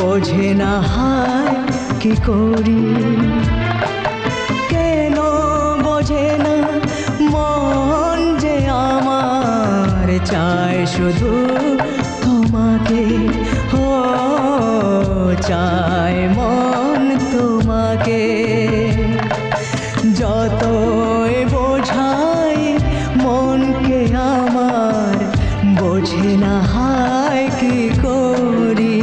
বোঝে না হায় কি করি, কেন বোঝে না মন যে আমার চায় শুধু তোমাকে, ও চায় মন তোমাকে। যতই বোঝাই মনকে আমার বোঝে না হায় কি করি।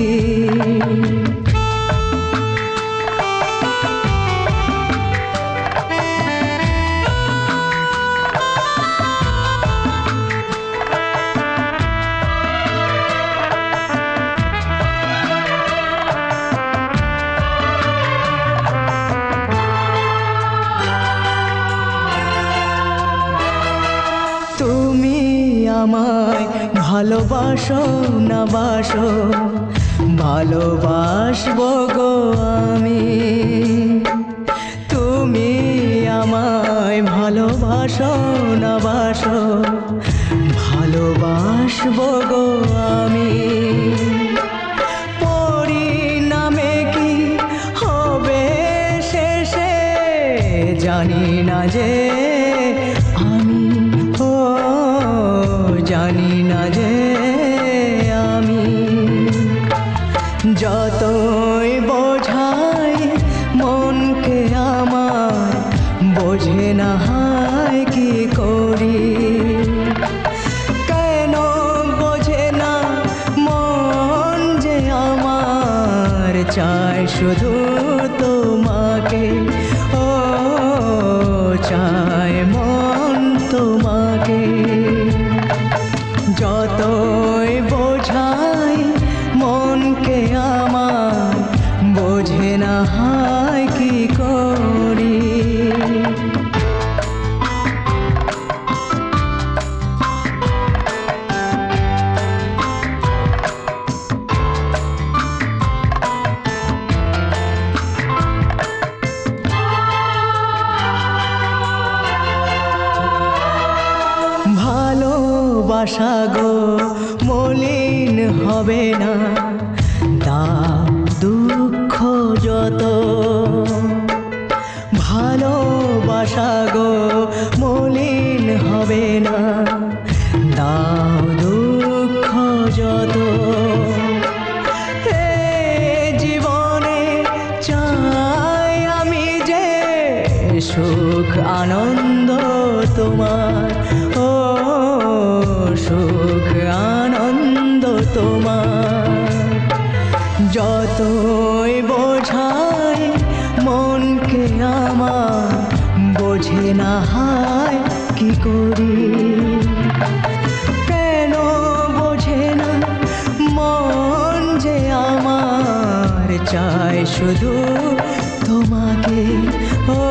তুমি আমায় ভালোবাসো না বাসো, ভালোবাসবো গো আমি। তুমি আমায় ভালোবাসো না বাসো, ভালোবাসবো গো আমি। পরিণামে কি হবে শেষে জানি না যে আমি, ও জানি না যে আমি। যতই বোঝাই মনকে আমার বোঝে না হায় কি করি, কেন বোঝে না মন যে আমার চায় শুধু তোমাকে, ও চায় মন তোমাকে। যতই বোঝাই মনকে আমার বোঝে না হায় কি করি। ভালোবাসা গো মলিন হবে না, দাও দুঃখ যত। ভালোবাসা গো মলিন হবে না, দাও দুঃখ যত। জীবনে চাই আমি যে সুখ আনন্দ তোমার, ও সুখ আনন্দ তোমার। যতই বোঝাই মনকে আমার বোঝে না হায় কি করি, কেন বোঝে না মন যে আমার চায় শুধু তোমাকে, ও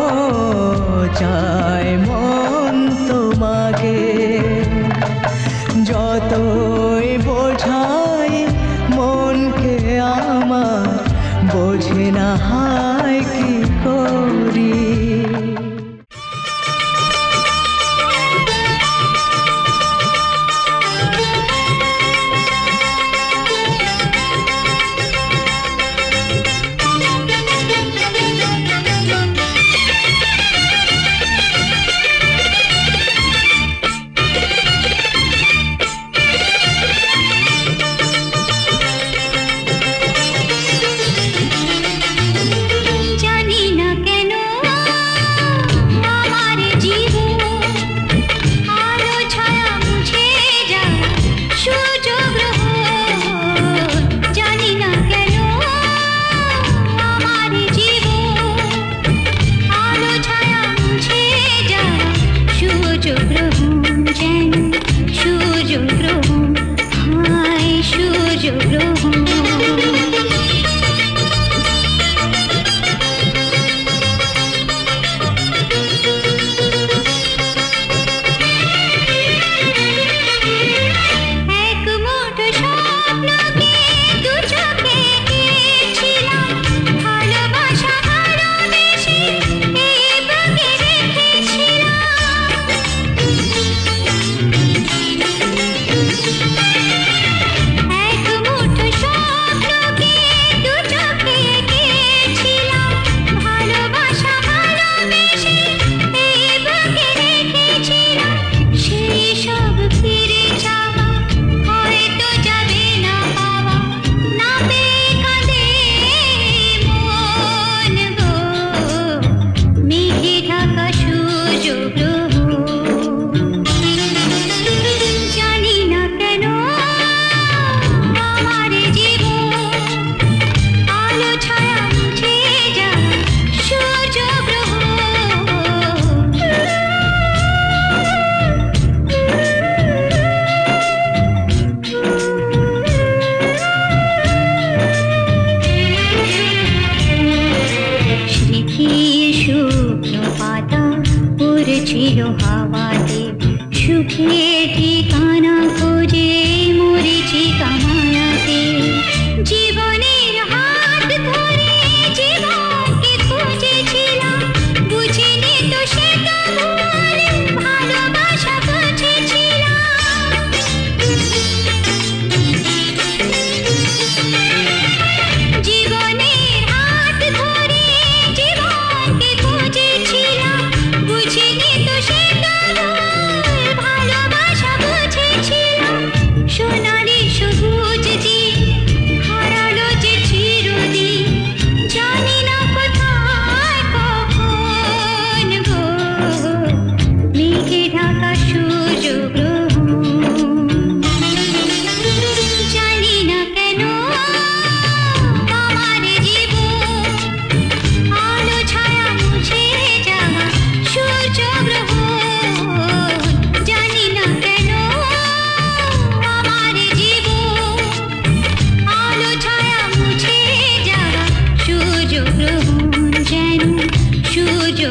চায় মন তোমাকে। যতই বোঝাই মনকে আমার বোঝে না হায় কি করি।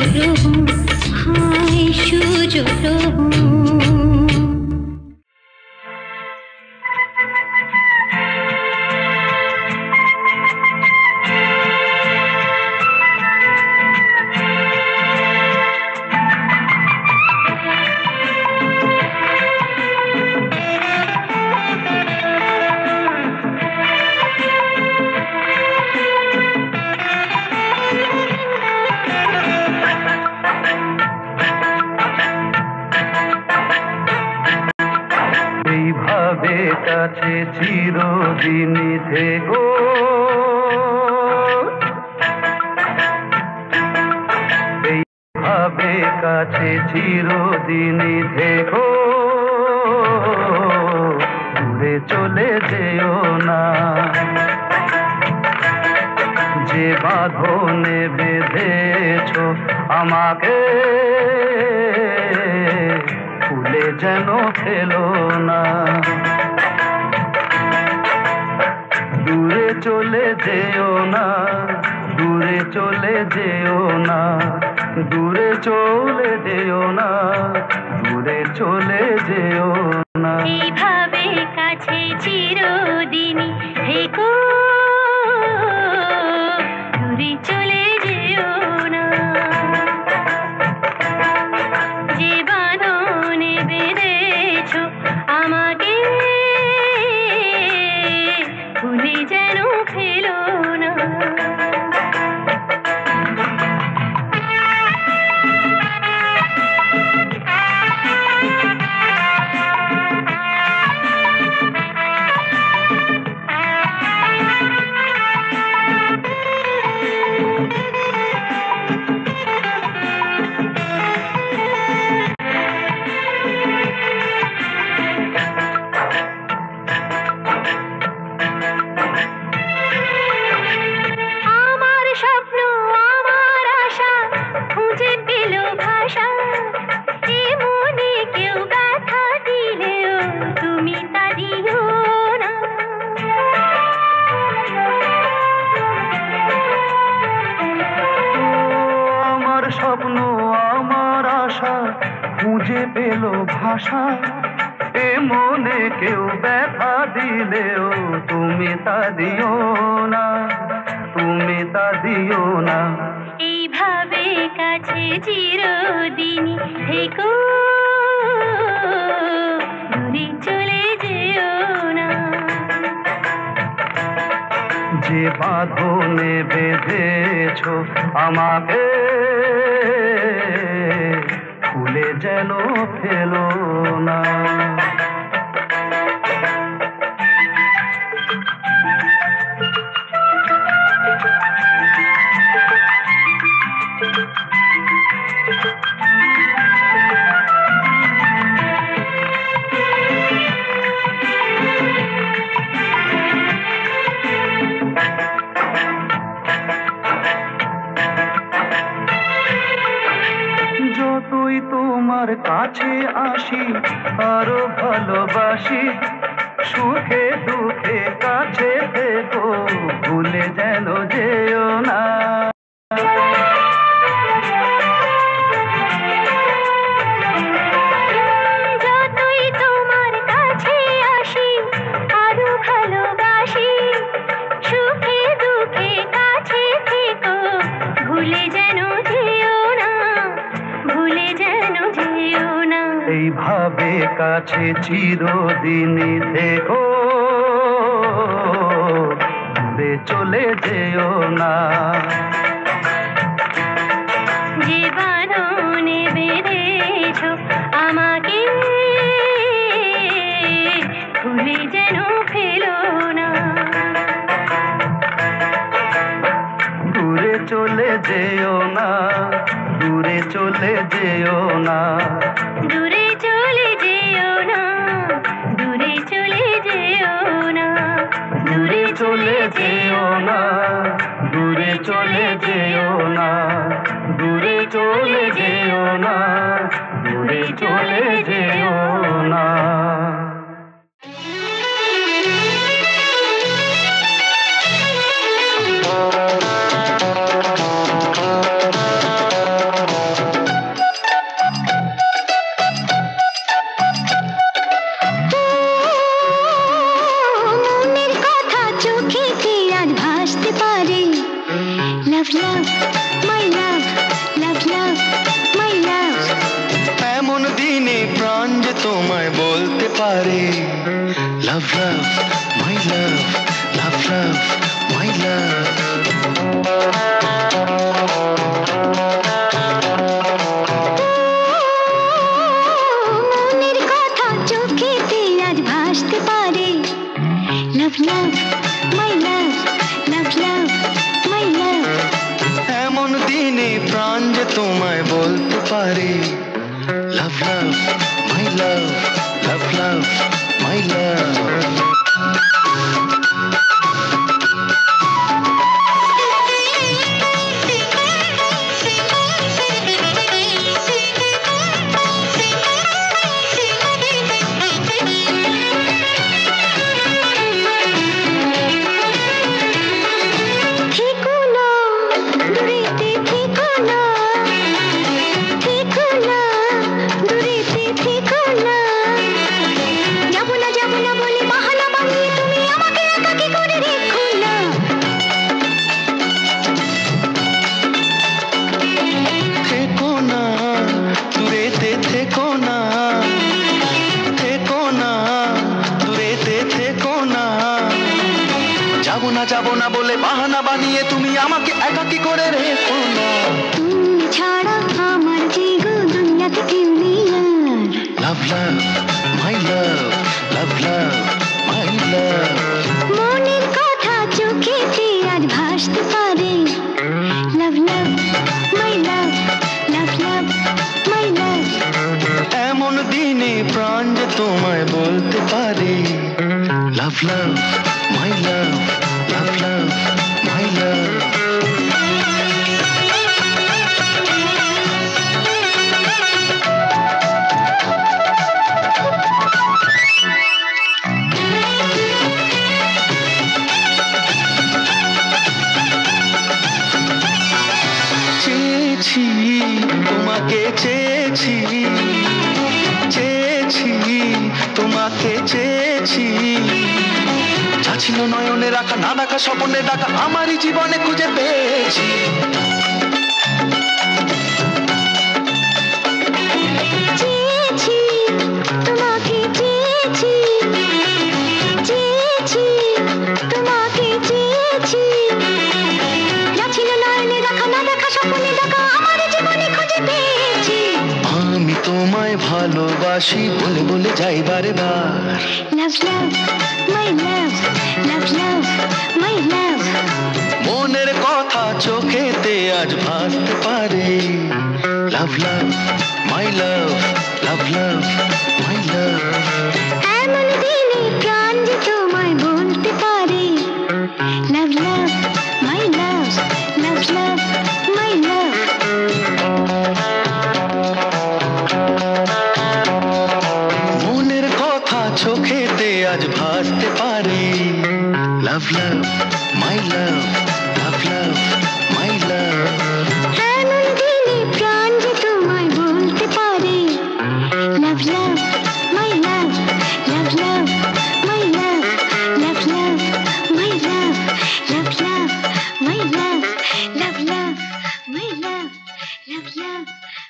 प्रभु हाय सूर्य प्रभु কাছে চিরদিনই থেকো এইভাবে কাছে চিরদিনই থেকো দূরে চলে যেও না যে বাঁধনে বেঁধেছো আমাকে ভুলে যেন ফেলো না দূরে চলে যেও না দূরে চলে যেও না দূরে চলে যেও না দূরে চলে যেও না এইভাবে কাছে চিরদিনই থেকো দূরে চলে যেও না যে বাঁধনে বেঁধেছো আমাকে ভুলে যেন ফেলো না স্বপ্ন আমার আশা খুঁজে পেল ভাষা এ মনে কেউ ব্যথা দিলেও তুমি তা দিও না তুমি তা দিও না এইভাবে কাছে চিরদিনই থেকো দূরে চলে যেও না যে বাঁধনে বেঁধেছো আমাকে ভুলে যেন ফেলো না যতই তোমার কাছে আসি আরো ভালোবাসি সুখে দুঃখে কাছে থেকো ভুলে যেন যেও না যতই তোমার কাছে আসি আরো ভালোবাসি সুখে দুঃখে কাছে থেকো ভুলে যেন যেও না ভুলে যেন যেও না এইভাবে কাছে চিরদিনই থেকো দূরে চলে যেও না যে বাঁধনে বেঁধেছো আমাকে ভুলে যেন ফেলো না দূরে চলে যেও না দূরে চলে যেও না দূরে চলে যেও না দূরে চলে যেও না দূরে চলে যেও না দূরে চলে যেও না দূরে চলে যেও না দূরে চলে যেও না my love, love, love, my love. এমন দিনে প্রাণ যে তোমায় বলতে পারে লাভ লাভ মাই লাভ লাভ লাভ মাই লাভ থেকো না, দূরেতে থেকো না, থেকো না, দূরেতে থেকো না। যাবো না, যাবো না বলে বাহানা বানিয়ে তুমি আমাকে একাকী করে রেখো না। থেকো না দূরেতে থেকো না থেকো না দূরেতে থেকো না যাবো না বলে বাহানা বানিয়ে তুমি আমাকে একাকী করে রেখো না তুমি ছাড়া আমার যে গো দুনিয়াতে কেউ নেই আর। লাভ লাভ মাই লাভ লাভ লাভ মাই লাভ মনের কথা চোখেতে আজ ভাসতে পারে লাভ লাভ মাই লাভ লাভ লাভ মাই লাভ। এমন দিনে প্রাণ যে তোমায় বলতে পারে লাভ লাভ মাই লাভ লাভ লাভ মাই লাভ চেয়েছি তোমাকে চেয়েছি চেয়েছি তোমাকে চেয়েছি যা ছিল নয়নে রাখা না ডাকা স্বপনে ডাকা আমারই জীবনে খুঁজে পেয়েছি চেয়েছি তোমাকে চেয়েছি চেয়েছি তোমাকে চেয়েছি যা ছিল নয়নে রাখা না দেখা স্বপ্নে দেখা আমার জীবনে খুঁজে পেয়েছি। আমি তোমায় ভালোবাসি বলে বলে যাই বারে বার লাভ লাভ মাই লাভ লাভ লাভ মাই লাভ। মনের কথা চোখেতে আজ ভাসতে পারে লাভ লাভ মাই লাভ লাভ লাভ মাই লাভ এমন দিনে প্রাণ যে তোমায় বলতে পারে লাভ লাভ মাই লাভ লাভ লাভ মাই লাভ। মনের কথা চোখেতে আজ ভাসতে পারে লাভ লাভ মাই লাভ লাভ লাভ মাই লাভ এমন দিনে প্রাণ যে তোমায় বলতে পারে লাভ লাভ মাই লাভ লাভ লাভ মাই লাভ লাভ লাভ মাই লাভ লাভ লাভ মাই লাভ লাভ লাভ মাই লাভ লাভ লাভ।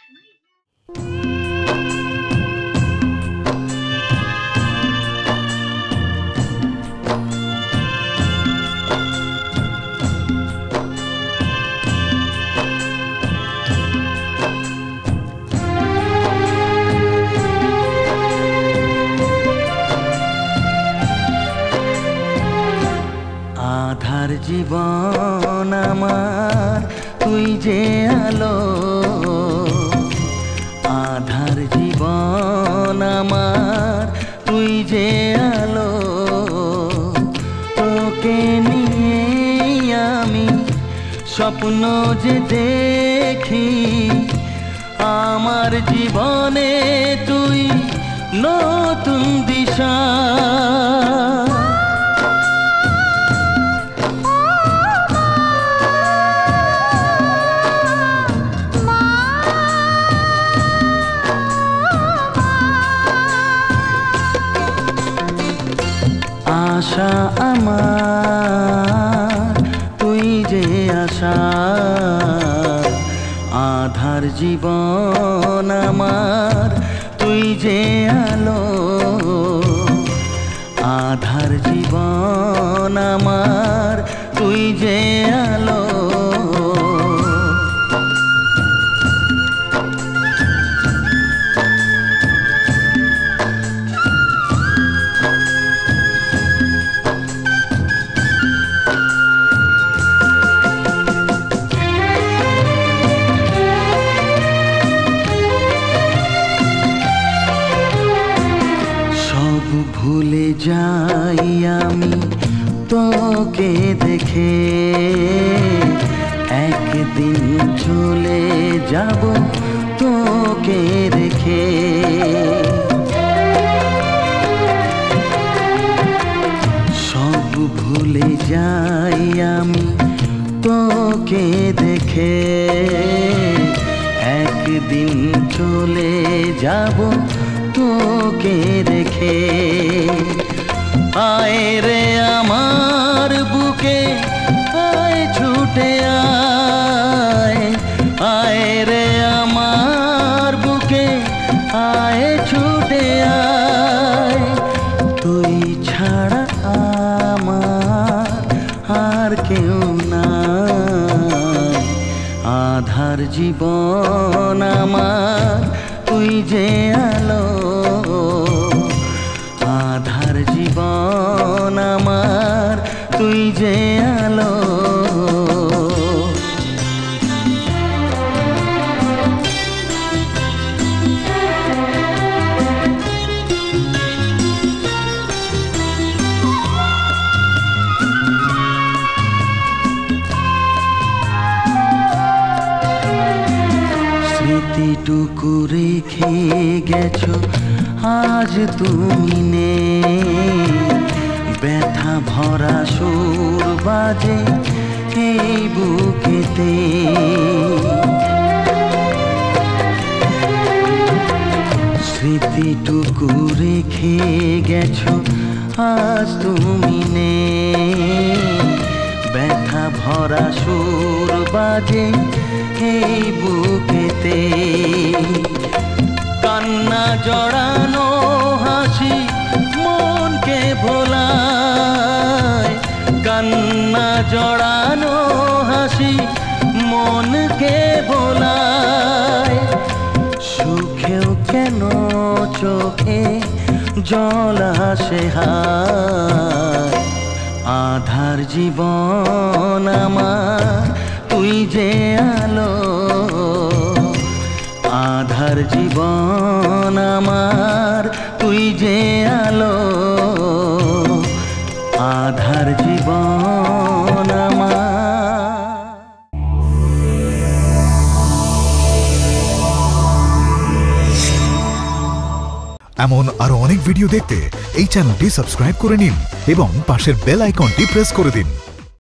আধার জীবন আমার তুই যে আলো আধার জীবন আমার তুই যে আলো তোকে নিয়ে আমি স্বপ্ন যে দেখি আমার জীবনে তুই নতুন দিশা আশা আমার তুই যে আশা আধার জীবন আমার তুই যে আলো আধার জীবন আমার তুই যে আলো তোকে দেখে একদিন চলে যাব তোকে রেখে। সব ভুলে যাই আমি তোকে দেখে একদিন চলে যাব তোকে রেখে। আয় রে আমার বুকে আয় ছুটে আয়, আয় রে আমার বুকে আয় ছুটে আয়। তুই ছাড়া আমার আর কেউ নাই, আধার জীবন আমার তুই যে আলো, আধার জীবন আমার তুই যে আলো। স্মৃতিটুকু রেখে গেছো আজ তুমি নেই, ব্যথা ভরা সুর বাজে এই বুকেতে। স্মৃতিটুকু রেখে গেছো আজ তুমি নেই, ব্যথা ভরা সুর বাজে এই বুকেতে। কান্না জড়ানো হাসি মনকে ভোলায়, কান্না জড়ানো হাসি মনকে ভোলায়। সুখেও কেন চোখে জল আসে হায়, আধার জীবন আমার তুই যে আলো, আধার জীবন আমার তুই যে আলো, আধার জীবন আমার। এমন আরো অনেক ভিডিও দেখতে এই চ্যানেলটি সাবস্ক্রাইব করে নিন এবং পাশের বেল আইকনটি প্রেস করে দিন।